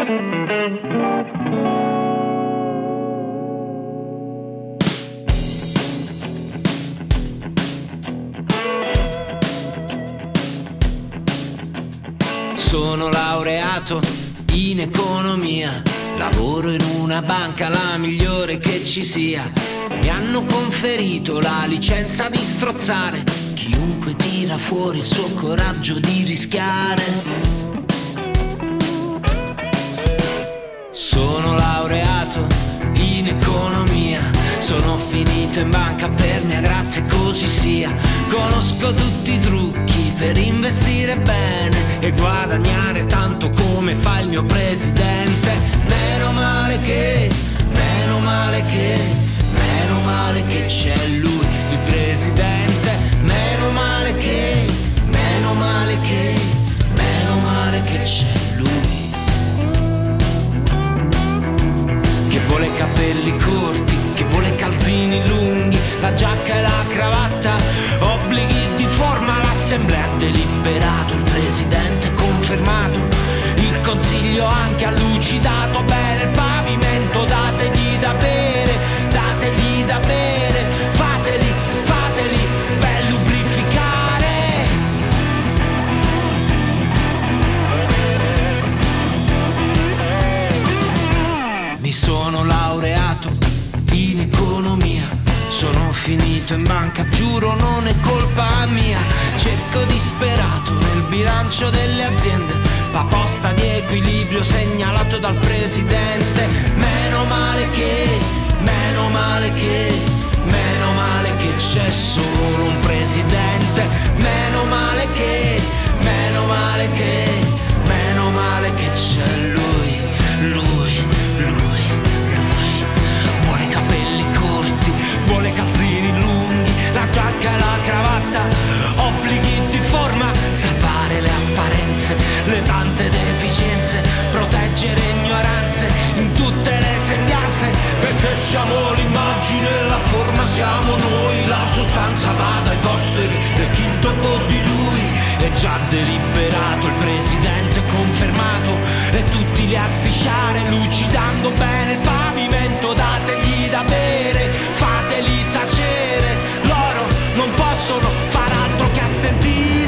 Sono laureato in economia, lavoro in una banca, la migliore che ci sia. Mi hanno conferito la licenza di strozzare chiunque tira fuori il suo coraggio di rischiare. Sono laureato in economia, sono finito in banca per mia grazia e così sia. Conosco tutti i trucchi per investire bene e guadagnare tanto come fa il mio presidente. Meno male che, meno male che, meno male che c'è lui, il presidente. Meno male che, meno male che, meno male che c'è lui. Che vuole capelli corti, che vuole calzini lunghi, la giacca e la cravatta, obblighi di forma. L'assemblea ha deliberato, il presidente confermato, il consiglio anche allucidato. Bene il pavimento, dategli da bere, dategli da bere, fateli, fateli ben lubrificare. Mi sono laureato in economia, sono finito in banca, giuro non è colpa mia. Cerco disperato nel bilancio delle aziende la posta di equilibrio segnalato dal presidente. Meno male che, meno male che, meno male che c'è solo un presidente. Meno male che, meno male che, meno male che c'è lui, lui, lui, lui. Vuole capelli corti, vuole calzini lunghi, la giacca e la cravatta, obblighi di forma, salvare le apparenze, le tante deficienze, proteggere ignoranze in tutte le sembianze, perché siamo l'immagine, la forma siamo noi, la sostanza va dai posteri e chi dopo di lui. È già deliberato, il presidente confermato e tutti lì a strisciare, lucidando bene il pavimento. Dategli da bere, fateli tacere, loro non possono far altro che assentire.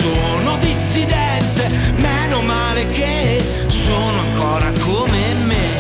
Che sono ancora come me.